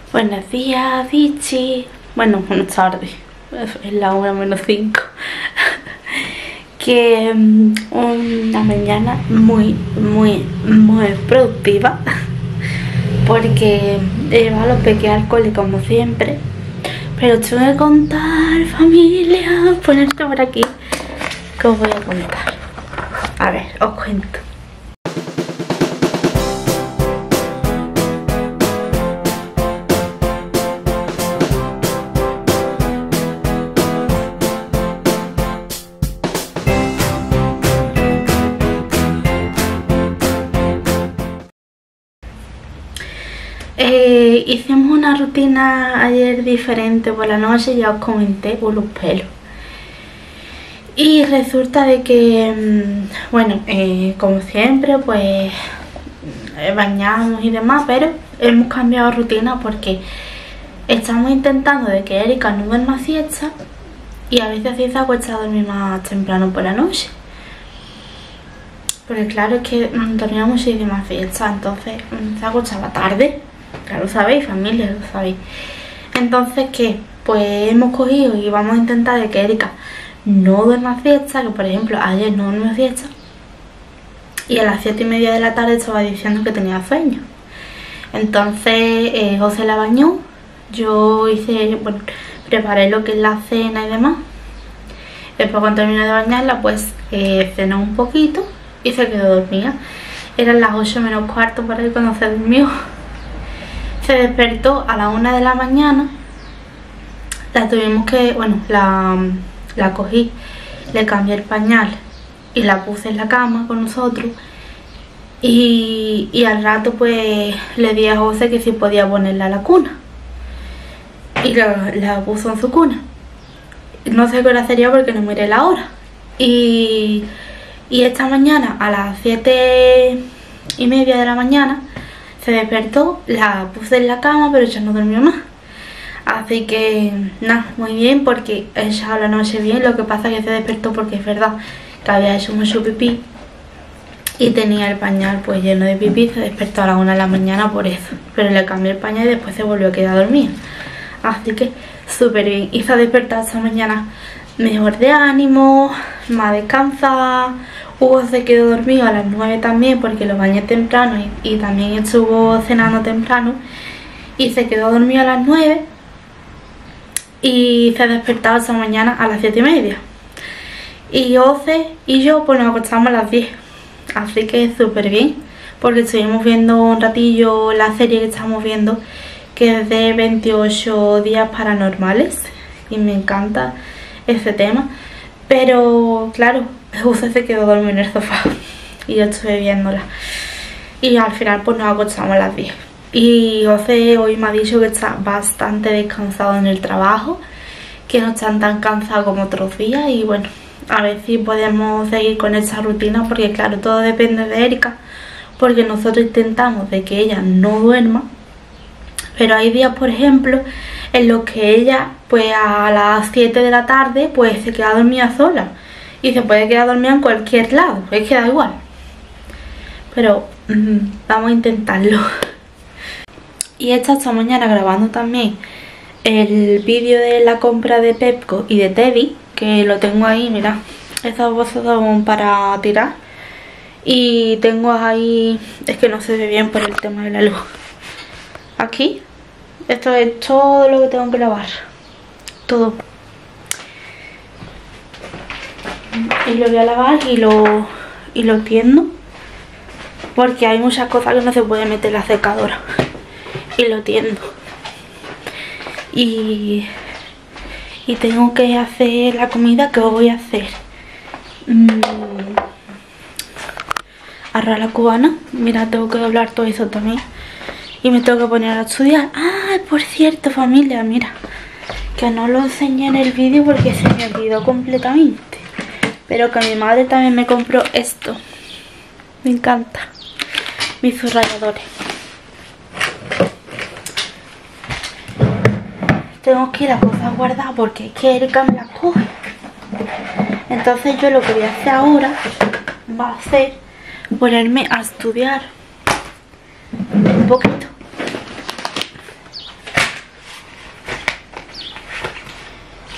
Buenos días, Vichy. Bueno, buenas tardes. Es la 1:05. Que una mañana muy productiva. Porque he llevado a los pequeños al cole como siempre. Pero os tengo que contar, familia. Ponerte por aquí. Que os voy a contar. A ver, os cuento. Hicimos una rutina ayer diferente por la noche, ya os comenté, por los pelos. Y resulta de que, bueno, como siempre, pues bañamos y demás, pero hemos cambiado rutina porque estamos intentando de que Erika no duerma siesta y a veces sí se acuesta a dormir más temprano por la noche. Porque claro, es que dormía muchísimas siestas, entonces se acostaba tarde. Ya lo sabéis, familia, lo sabéis. Entonces, ¿qué? Pues hemos cogido y vamos a intentar de que Erika no duerma siesta, que por ejemplo ayer no durmió siesta y a las 7:30 de la tarde estaba diciendo que tenía sueño. Entonces José la bañó, yo hice, bueno, preparé lo que es la cena y demás. Después cuando terminé de bañarla, pues cenó un poquito y se quedó dormida. Eran las 8:15 por ahí cuando se durmió. Se despertó a las 1 de la mañana. La tuvimos que, bueno, la cogí, le cambié el pañal y la puse en la cama con nosotros. Y al rato pues le di a José que si podía ponerla a la cuna. Y la puso en su cuna. No sé qué hora sería porque no miré la hora. Y esta mañana a las 7:30 de la mañana se despertó, la puse en la cama, pero ya no durmió más. Así que nada, muy bien, porque he echado la noche bien. Lo que pasa es que se despertó porque es verdad que había hecho mucho pipí y tenía el pañal pues lleno de pipí. Se despertó a las 1 de la mañana por eso, pero le cambié el pañal y después se volvió a quedar dormida. Así que súper bien. Y se ha despertado esta mañana mejor de ánimo, más descansada. Hugo se quedó dormido a las 9 también porque lo bañé temprano y también estuvo cenando temprano. Y se quedó dormido a las 9 y se ha despertado esta mañana a las 7:30. Y José y yo pues nos acostamos a las 10. Así que súper bien, porque estuvimos viendo un ratillo la serie que estamos viendo, que es de 28 días paranormales. Y me encanta ese tema. Pero claro, José se quedó dormido en el sofá y yo estuve viéndola. Y al final pues nos acostamos a las 10. Y José hoy me ha dicho que está bastante descansado en el trabajo, que no están tan cansados como otros días. Y bueno, a ver si podemos seguir con esa rutina, porque claro, todo depende de Erika, porque nosotros intentamos de que ella no duerma. Pero hay días, por ejemplo, en los que ella pues a las 7 de la tarde pues se queda dormida sola. Y se puede quedar dormida en cualquier lado, es que da igual. Pero vamos a intentarlo. Y esta mañana grabando también el vídeo de la compra de Pepco y de Teddy, que lo tengo ahí, mirad. Estas bolsas son para tirar. Y tengo ahí, es que no se ve bien por el tema de la luz. Aquí, esto es todo lo que tengo que lavar. Todo. Y lo voy a lavar y lo tiendo, porque hay muchas cosas que no se puede meter en la secadora. Y lo tiendo. Y tengo que hacer la comida que os voy a hacer. Arroz a la cubana. Mira, tengo que doblar todo eso también. Y me tengo que poner a estudiar. Ah, por cierto, familia, mira, que no lo enseñé en el vídeo porque se me olvidó completamente. Pero que mi madre también me compró esto. Me encanta. Mis subrayadores. Tengo que ir a cosas guardadas porque es que Erika me las coge. Entonces yo lo que voy a hacer ahora va a ser ponerme a estudiar un poquito.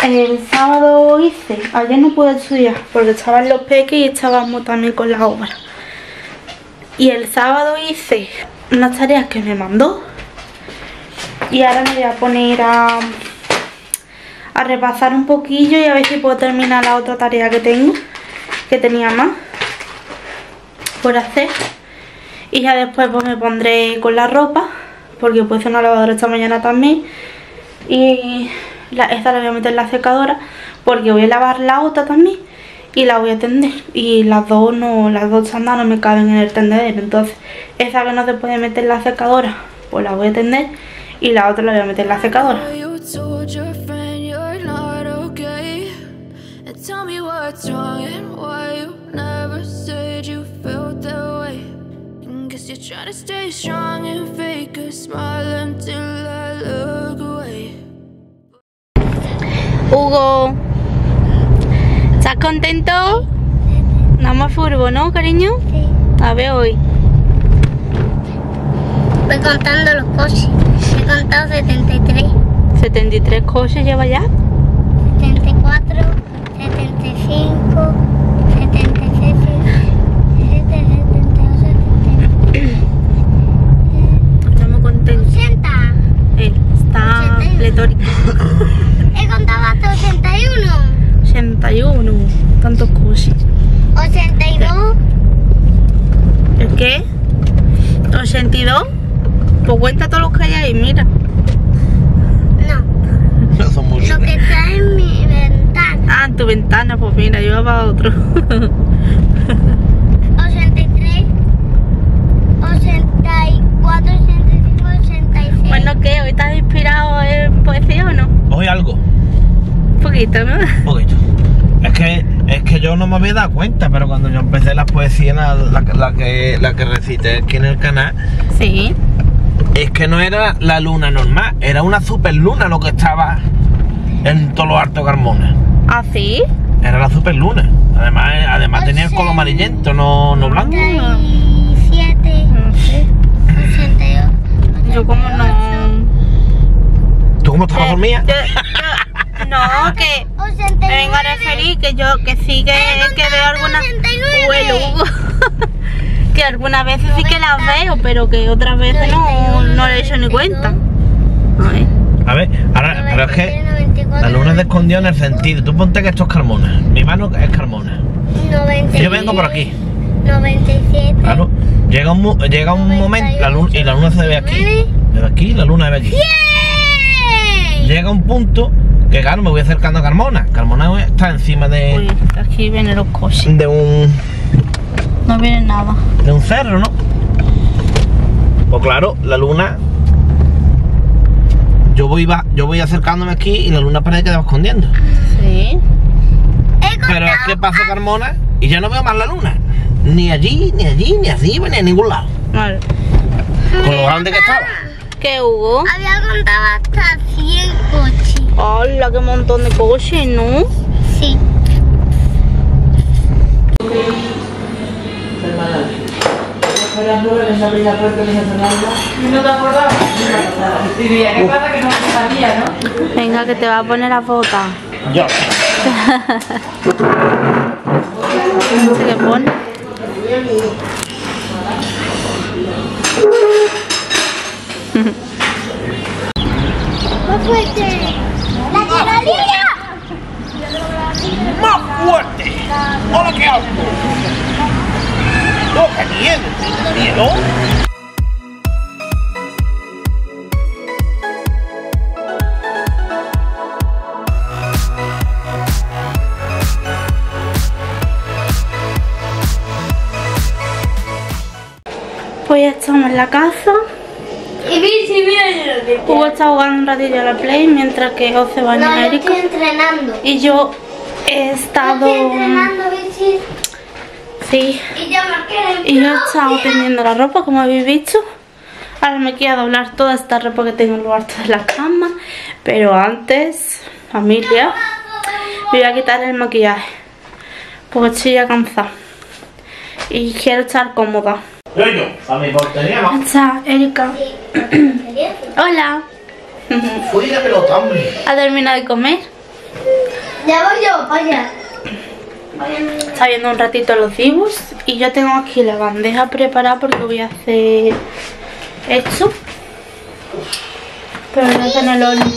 El sábado hice, ayer no pude estudiar porque estaban los peques y estábamos también con la obra. Y el sábado hice unas tareas que me mandó. Y ahora me voy a poner a repasar un poquillo y a ver si puedo terminar la otra tarea que tengo, que tenía más por hacer. Y ya después pues me pondré con la ropa, porque puse una lavadora esta mañana también. Y esta la voy a meter en la secadora, porque voy a lavar la otra también y la voy a tender. Y las dos chandas no me caben en el tendedero. Entonces esa que no se puede meter en la secadora, pues la voy a tender. Y la otra la voy a meter en la secadora. Hugo, ¿estás contento? Vamos a furbo, ¿no, cariño? Sí. A ver hoy. Voy contando los coches. He contado 73. 73 coches lleva ya. 74, 75, 76, 77, 78, Estamos contentos. 80. Está 81. pletórico. He contado hasta 81. 81. Tantos coches. 82. ¿El qué? 82. Pues cuenta todos los que hay ahí, mira. No. No son muchos. Lo que está en mi ventana. Ah, en tu ventana, pues mira, yo va a otro. 83. 84, 85, 86. Bueno, ¿qué? ¿Hoy estás inspirado en poesía o no? Hoy algo, Un poquito, ¿no? un poquito. Es que yo no me había dado cuenta, pero cuando yo empecé las poesías, la que recité aquí en el canal, Sí. es que no era la luna normal, era una superluna lo que estaba en todo lo alto de Carmona. ¿Ah, sí? Era la superluna. Además tenía el color amarillento, no blanco. 87, No sé. 88. Yo como no... ¿Tú cómo estabas dormida? No, que... Me vengo a referir que yo, que sí que veo algunas... 89. Huele, Hugo. Que algunas veces sí que las veo, pero que otras veces no le he hecho ni cuenta. Ay. A ver, ahora, pero es que la luna es de escondido en el sentido. Tú ponte que esto es Carmona. Mi mano es Carmona. 96, Yo vengo por aquí. 97. Claro. Llega un momento y la luna se ve aquí. Se ve aquí, la luna se ve aquí. 100. Llega un punto que claro, me voy acercando a Carmona. Carmona está encima Uy, de aquí vienen los coches. un No viene nada. cerro, ¿no? Pues claro, la luna. Yo voy acercándome aquí y la luna parece que va escondiendo. Sí. Pero es que pasa Carmona y ya no veo más la luna. Ni allí, ni arriba, ni a ningún lado. Vale. Con lo grande que estaba. ¿Qué, Hugo? Había contado hasta 100 coches. ¡Hola, qué montón de coches, ¿no? Sí. ¿No te acordabas? Diría, ¿qué pasa que no sabía, no? Venga, que te va a poner a votar. Yo. No sé qué pone. Más fuerte. ¡La tirolina! ¡Más fuerte! ¡Hola, qué alto! ¡Oh, qué miedo! ¿Miedo? Pues ya estamos en la casa. Y mira, Hugo está jugando un ratillo a la Play mientras que José va no, a yo Erika. estoy entrenando. Y yo he estado... Estoy entrenando, bichi. Sí. Y ya marqué el Y yo he estado tendiendo la ropa, como habéis visto. Ahora me quiero doblar toda esta ropa que tengo en lo alto de la cama. Pero antes, familia, me voy a quitar el maquillaje. Porque estoy ya cansada. Y quiero estar cómoda. Yo, a mi portería, ¿no? Está Erika. Hola. Fui de pelota, hombre. ¿Ha terminado de comer? Ya voy yo, vaya. Está viendo un ratito los dibujos y yo tengo aquí la bandeja preparada porque voy a hacer esto. Pero no está en el horno.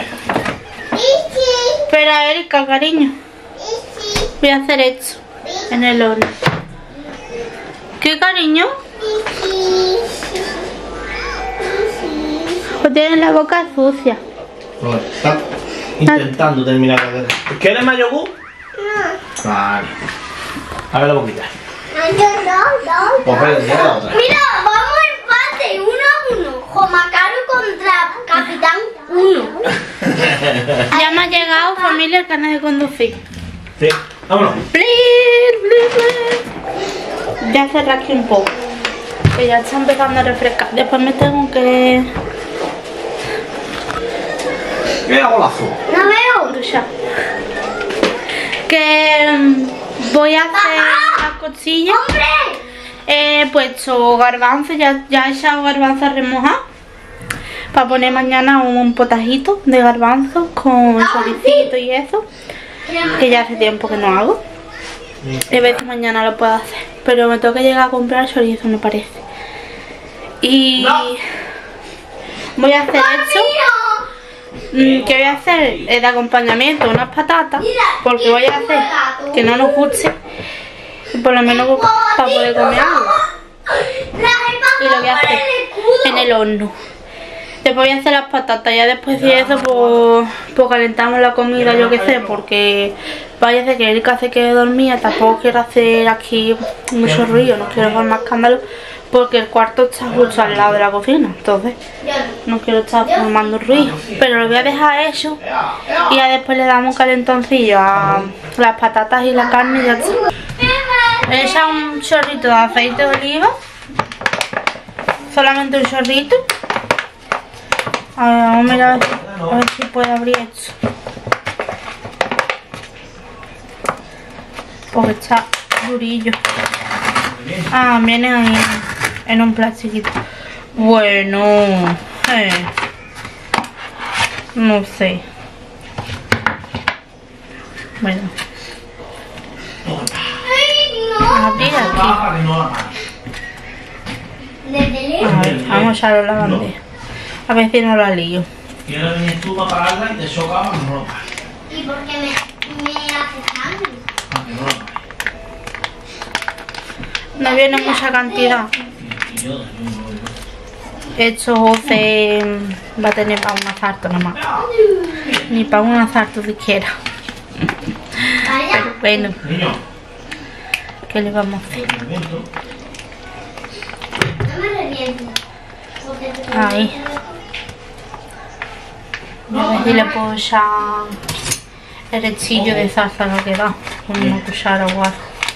Espera, Erika, cariño. Voy a hacer esto en el horno. ¿Qué, cariño? Pues tienes la boca sucia. Está intentando terminar de hacer. ¿Quieres más yogur? No. Vale. A ver la boquita. Pues espera, otra. Mira, vamos empate, 1-1. Jomacaro contra Capitán 1. Ya me ha llegado, familia, el carnet de conducir. Sí, vámonos. Ya cerré aquí un poco, que ya está empezando a refrescar. Después me tengo que ¿Qué golazo? No veo. duchar. Que voy a hacer las costillas. ¡Hombre! He puesto garbanzos, ya he echado garbanzos remojados para poner mañana un potajito de garbanzos con choricito y eso, que ya hace tiempo que no hago. A ver si mañana lo puedo hacer, pero me tengo que llegar a comprar chorizo, me parece. Y voy a hacer esto. ¿Qué voy a hacer? De acompañamiento unas patatas, porque voy a hacer que no nos guste y por lo menos para poder comer algo. Y lo voy a hacer en el horno. Después voy a hacer las patatas, ya después de eso pues calentamos la comida, yo qué sé, porque parece que Erika se quede dormida. Tampoco quiero hacer aquí mucho ruido, no quiero formar escándalo, porque el cuarto está justo al lado de la cocina, entonces no quiero estar formando ruido. Pero lo voy a dejar hecho y ya después le damos un calentoncillo a las patatas y la carne y ya está. He echado un chorrito de aceite de oliva, solamente un chorrito. A ver, vamos a mirar a ver si puedo abrir esto, porque está durillo. Ah, viene ahí en un plastiquito. Bueno, no sé. Bueno, abrir aquí. A ver, vamos a echarlo en la bandeja. A ver si no la lío. Quiero venir tú para pararla y te chocaba, no lo pares. ¿Y por qué me hace sangre? Para que no lo pares. No viene mucha cantidad. Y yo Esto va a tener para un asarto nomás. Ni para un asarto siquiera. Pero bueno, Niño, ¿qué le vamos a hacer? No me reviento. Ahí. A ver si le puedo echar el rechillo de salsa lo que da, con una cuchara o algo.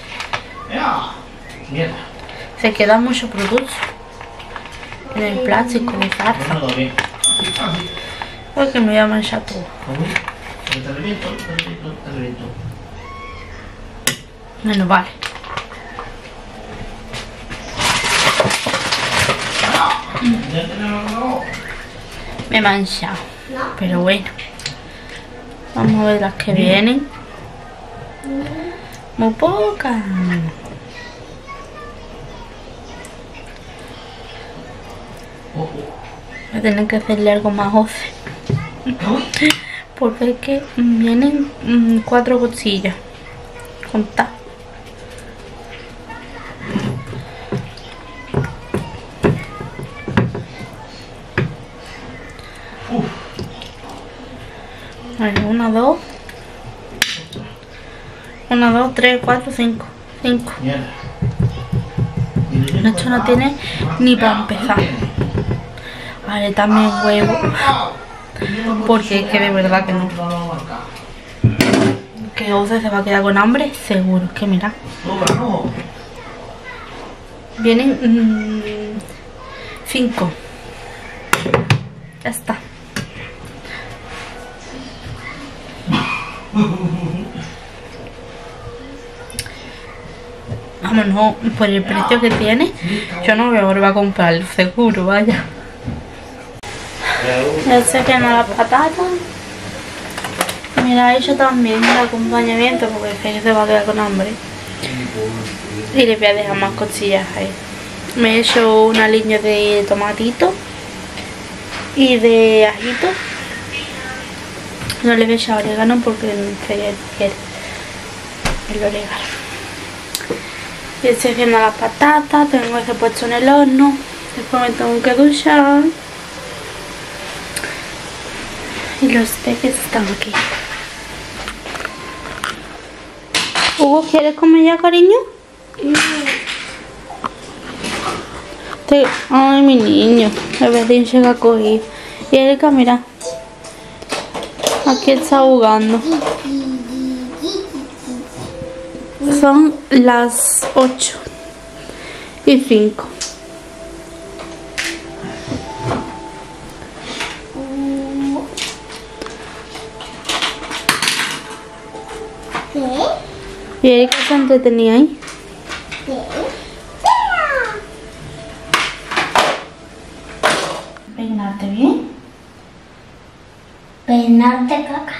mierda. Se queda mucho producto en el plástico de salsa, No, bien. porque me voy a manchar todo. Te reviento. Bueno, vale. Ya tenemos. Me he manchado, pero bueno. Vamos a ver las que vienen. Muy pocas. Voy a tener que hacerle algo más oce, porque es que vienen 4 costillas. Contad. Vale, 1, 2, 3, 4, 5. 5. Esto no tiene ni para empezar. Vale, también huevo, porque es que de verdad que no. Que Oce se va a quedar con hambre, seguro. Es que mira, vienen 5. Ya está. Vámonos, por el precio que tiene, yo no voy a volver a comprarlo, seguro, vaya. Ya se quedan las patatas. Me la he hecho también el acompañamiento porque sé que se va a quedar con hambre. Y le voy a dejar más costillas ahí. Me he hecho una aliño de tomatito y de ajito. No le voy a echar orégano porque en serio quiere el orégano. Y estoy haciendo las patatas, tengo ese puesto en el horno. Después me tengo que duchar. Y los peces están aquí. Hugo, ¿quieres comer ya, cariño? Ay, mi niño, el vecino llega a coger. Y Erika, mira, aquí está jugando. Son las 8:05. ¿Y Erika se entretenía ahí? Peinarte bien. Peinarte, caca.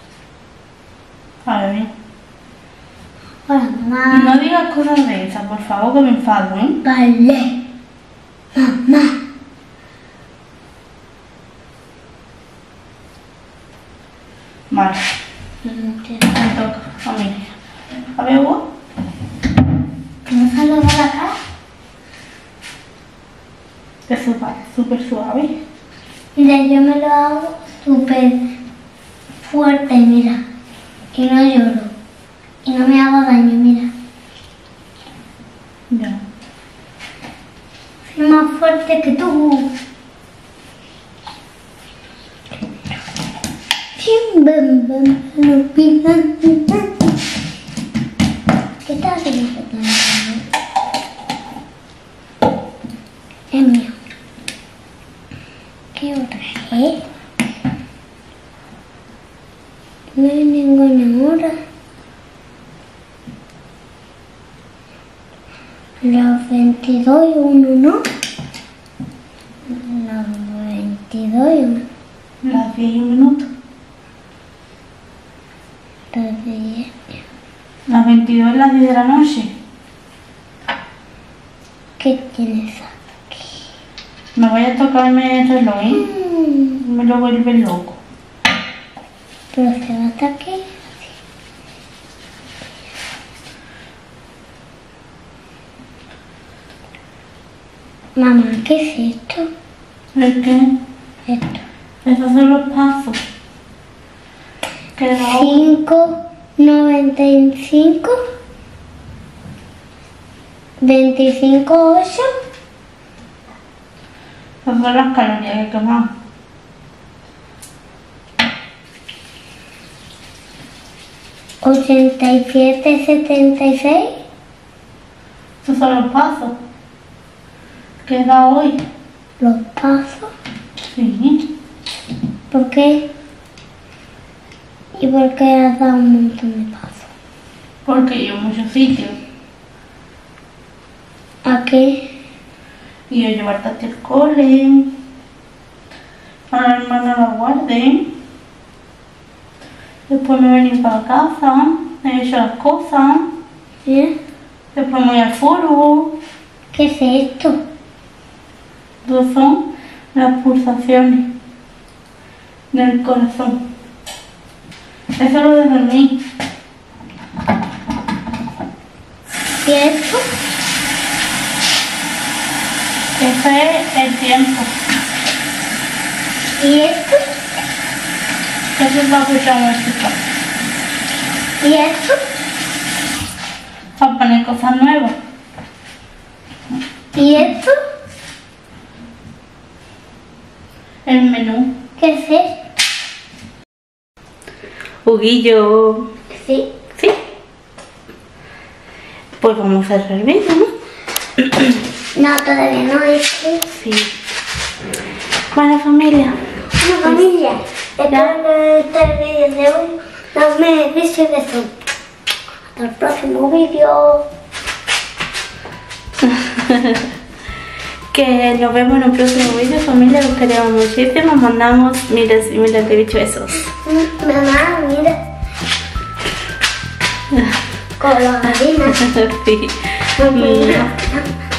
A ver bien. Hola, mamá. No digas cosas de esas, por favor, que me enfado, ¿eh? Vale. Mamá. Vale. Me toca a mí. A ver, Hugo. ¿No se lo va la cara? Es súper suave. Mira, yo me lo hago súper fuerte, mira. Y no lloro. Y no me hago daño, mira. Ya. Soy más fuerte que tú. ¿Qué tal haciendo? Es mío. ¿Qué otra es? No hay ninguna hora. Las 22 y 1, ¿no? Las 22 y 1. Las 10 y 1 minuto. Las 10. Las 22 y las 10 de la noche. ¿Qué tienes aquí? Me voy a tocarme el reloj, ¿eh? Me lo vuelve loco. Pero se va hasta aquí. Mamá, ¿qué es esto? ¿El qué? Esto. Esos son los pasos. Queda 5,95. 25,8. Esas son las calorías que quemamos. 87,76. Esos son los pasos. Queda hoy. Los pasos. Sí. ¿Por qué? ¿Y por qué has dado un montón de pasos? Porque yo en muchos sitios. ¿A qué? Y yo llevarte hasta el cole. A la hermana la guarde. Después me venir para casa. He hecho las cosas. ¿Eh? Después me voy al foro. ¿Qué es esto? Dos son las pulsaciones del corazón. Eso es lo de dormir. ¿Y esto? Eso es el tiempo. ¿Y esto? Eso es para escuchar música. ¿Y esto? Para poner cosas nuevas. ¿Y esto? El menú. ¿Qué es esto? Huguillo. Sí. Sí. Pues vamos a cerrar el vídeo, ¿no? No, todavía no es. Sí. Bueno, familia. Bueno, familia, espero que este vídeo de hoy nos me visto de eso. Hasta el próximo vídeo. Que nos vemos en el próximo vídeo, familia. Los queremos muchísimo. Mandamos miles y miles de besos. Mamá, mira. Con la harina. Sí. Mira.